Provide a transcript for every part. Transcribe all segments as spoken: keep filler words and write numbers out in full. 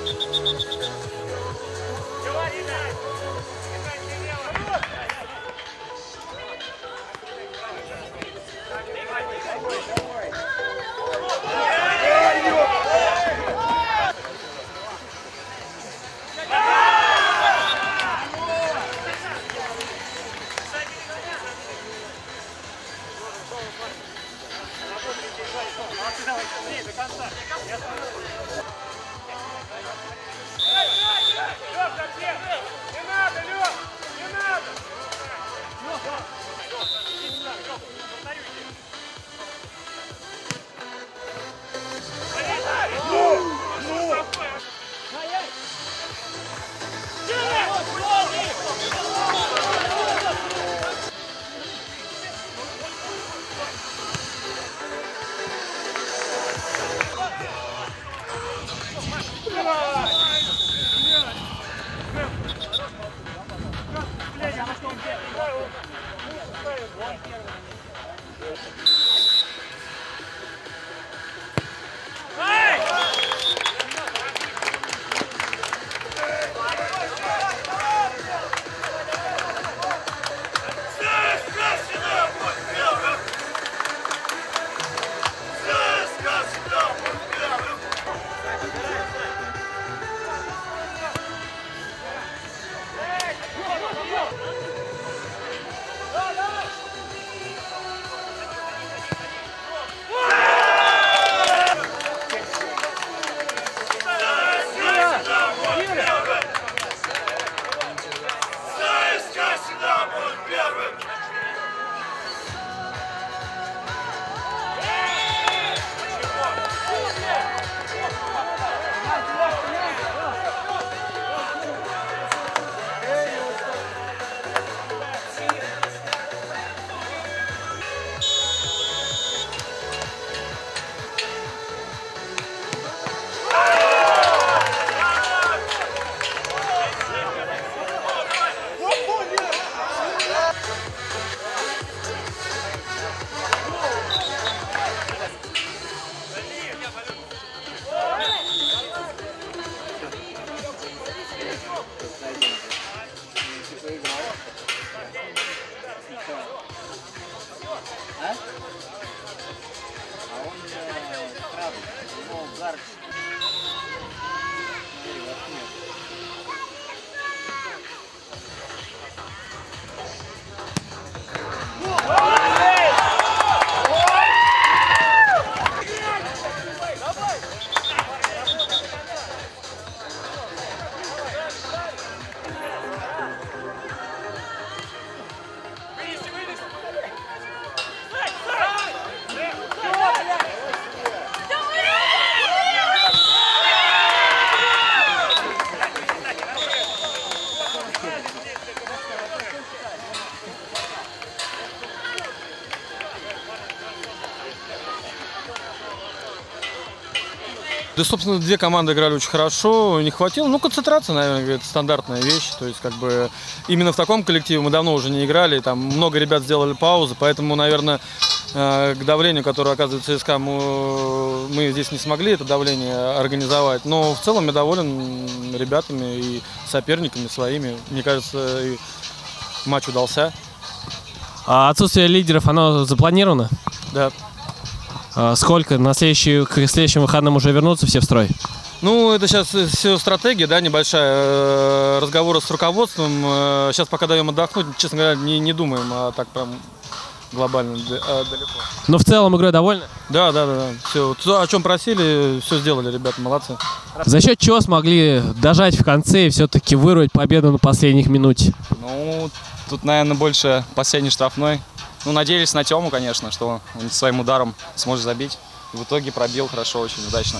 Да, собственно, две команды играли очень хорошо, не хватило. Ну, концентрация, наверное, это стандартная вещь. То есть, как бы, именно в таком коллективе мы давно уже не играли. Там много ребят сделали паузы, поэтому, наверное, к давлению, которое оказывает ЦСКА, мы, мы здесь не смогли это давление организовать. Но в целом я доволен ребятами и соперниками своими. Мне кажется, и матч удался. А отсутствие лидеров, оно запланировано? Да. А сколько? На следующий, к следующим выходным уже вернутся все в строй? Ну, это сейчас все стратегия, да, небольшая. Разговоры с руководством. Сейчас пока даем отдохнуть, честно говоря, не, не думаем, а так прям глобально далеко. Но в целом игрой довольны? Да, да, да, да. Все, о чем просили, все сделали, ребята, молодцы. За счет чего смогли дожать в конце и все-таки вырвать победу на последних минуте? Ну, тут, наверное, больше последний штрафной. Ну, надеялись на Тему, конечно, что он своим ударом сможет забить. И в итоге пробил хорошо, очень удачно.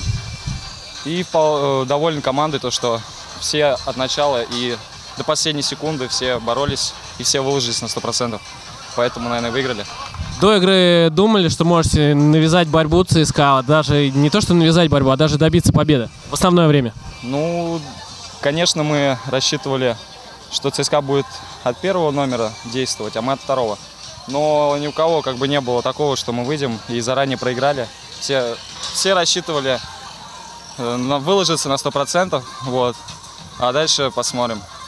И доволен командой, то, что все от начала и до последней секунды все боролись и все выложились на сто процентов. Поэтому, наверное, выиграли. До игры думали, что можете навязать борьбу ЦСКА, даже не то, что навязать борьбу, а даже добиться победы в основное время? Ну, конечно, мы рассчитывали, что ЦСКА будет от первого номера действовать, а мы от второго. Но ни у кого как бы не было такого, что мы выйдем и заранее проиграли. Все, все рассчитывали э, на- выложиться на сто процентов, вот, а дальше посмотрим.